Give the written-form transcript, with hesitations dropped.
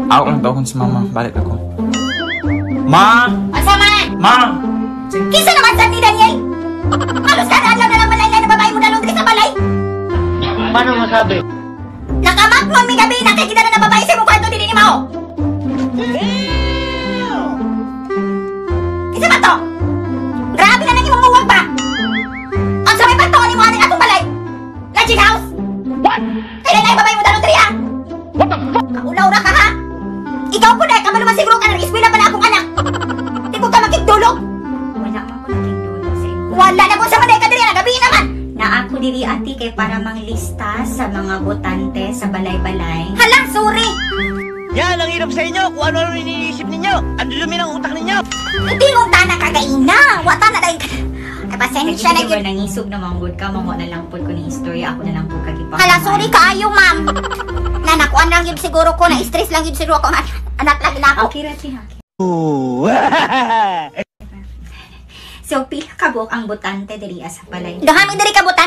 Ako lang daw si mama. Balik ako. Ma! Asa man? Ma! Kinsa naman sa ni Daniel? Halos kada adlaw na lang malay-lay na babae mo dalong diri sa balay. Paano masabi? Nakamat mo mi gabi nakikita na babae sa imong kwarto dili ni mao. Kinsa man to? Grabe na nang imong uwag pa. Ang sabay pa to ni mo ani atong balay. Lodging house. What? Kailan na babae mo dalong diri ha? What the fuck? Kaulaw ra ka ha? Ikaw po na, kabalo masiguro ka ng eskwela pa na akong anak. Di po ka makikdulog. Wala man ko nakikdulog sa inyo. Wala na po sa manay ka diri na gabi naman. Na ako diri ati kay para manglista sa mga botante sa balay-balay. Hala, sorry. Yan ang hirap sa inyo kung ano-ano iniisip ninyo. Ang dumi ng utak ninyo. Hindi mo tana kagaina. Wata na dahil ay pasensya na yun. Nangisog na manggod ka, mamo na lang po ko ni istorya, ako na lang po kagipang. Hala, sorry kaayo, ma'am. Nanakuan lang yun siguro ko, na-stress lang yun siguro ako. Anak lagi na ako. Okay, Rati, okay. Ooh. So, pila ka buok ang botante diri sa balay? Dahamin diri ka